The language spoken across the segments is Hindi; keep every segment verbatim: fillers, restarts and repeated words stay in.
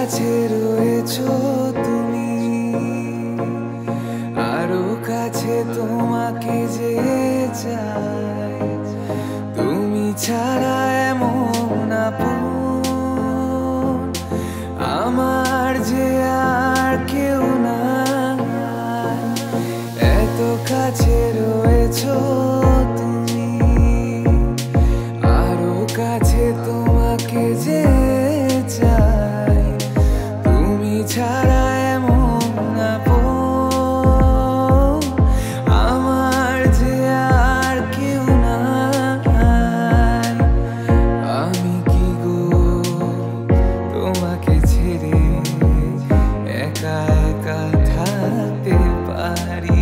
কাছে রয়েছো তুমি, আরো কাছে তোমাকে যে চাই, তুমি ছাড়া এমন আপন আমার যে আর কেউ না, এত কাছে রয়েছো তুমি, আরো কাছে তোমাকে যে চাই, তুমি ছাড়া এমন আপন আমার যে আর কেউ নাই। আমি কি গো তোমাকে ছেড়ে একা একা থাকতে পারি,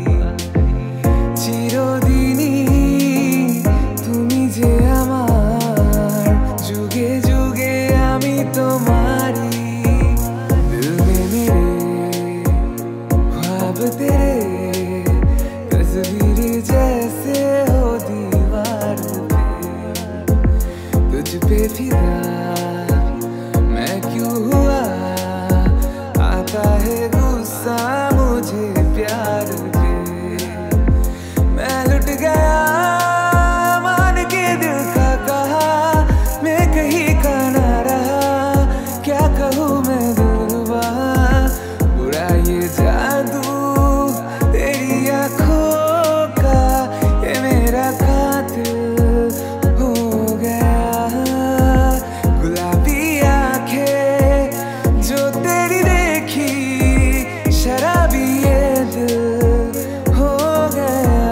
চিরদিনই তুমি যে আমার, যুগে যুগে আমি তোমারি, दिल में मेरे ख्वाब तेरे, तस्वीर जैसे हो दीवार पे, तुझ पे फिदा मैं क्यों हुआ, आता है गुस्सा मुझे प्यार पे, मैं लुट गया मान के दिल का कहा, मैं कहीं का ना रहा, क्या कहूँ मैं दिलरुबा, बुरा ये जादू तेरी आँखों का, ये मेरा कातिल हो गया, गुलाबी आंखें जो तेरी देखी, शराबी ये दिल हो गया,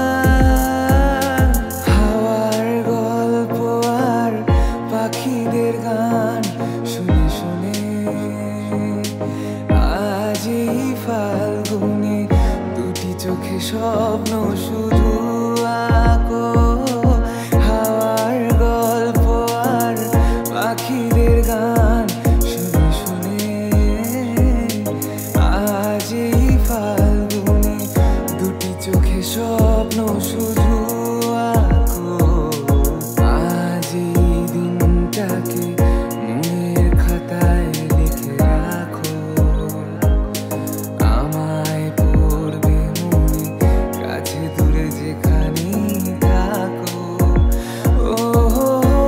হাওয়ার গল্প আর পাখিদের গান শুনে শুনে, আজ এই ফাল্গুনে দুটি চোখে স্বপ্ন শুধু আঁকো, হাওয়ার গল্প আর পাখিদের গান শুনে শুনে, আজ এই ফাল্গুনে দুটি চোখে স্বপ্ন শুধু আঁকো, আজ এই দিনটাকে মনের খাতায় লিখে রাখো, আমায় পড়বে মনে কাছে দূরে যেখানেই থাকো, ও হো হো,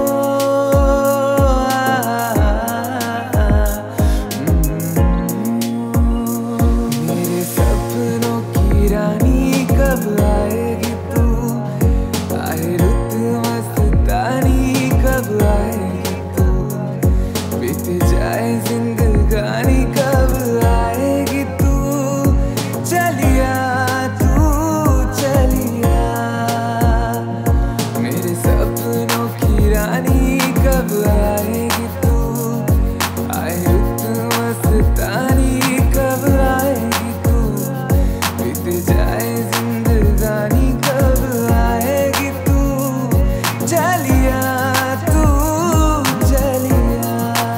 मेरे सपनों की रानी कब आएगी तू, आए रुत मस्तानी कब आएगी तू, बीत जाए जिंदगानी कब आएगी तू, चलिया तू चलिया, मेरे सपनों की रानी कब आएगी तू, आए रुत मस्तानी कब आएगी तू, बीत जाए जिंदगानी कब आएगी तू, चलिया तू चलिया,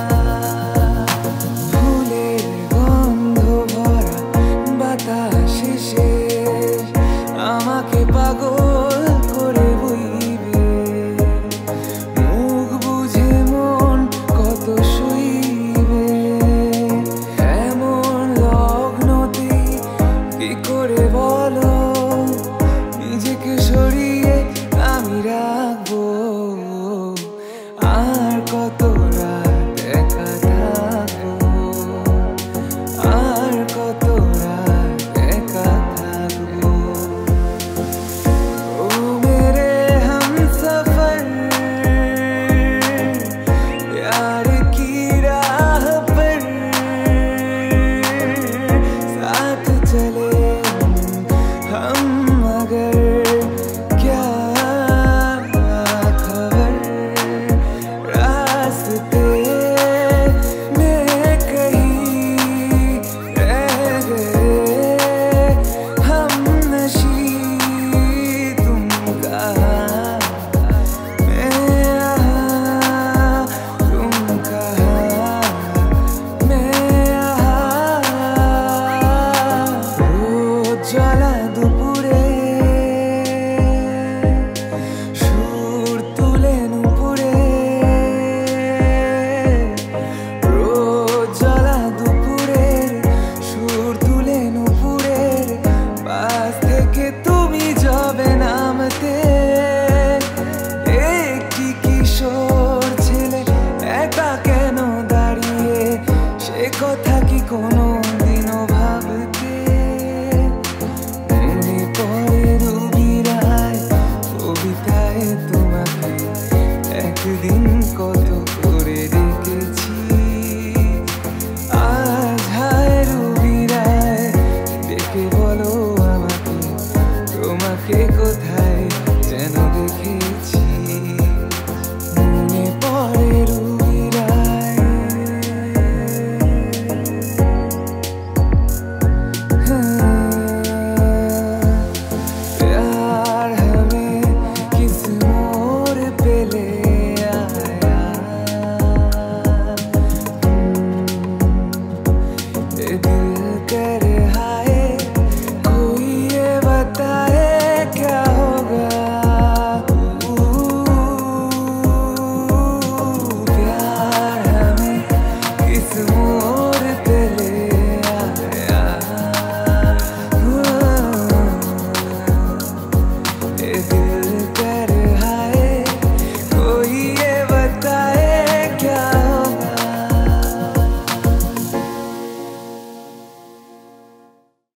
ফুলের গন্ধ ভরা বাতাসে শেষ আমাকে পাগল করে বইবে, মুখ বুঝে মন কত শুইবে, এমন লগ্নতে কি করে বলো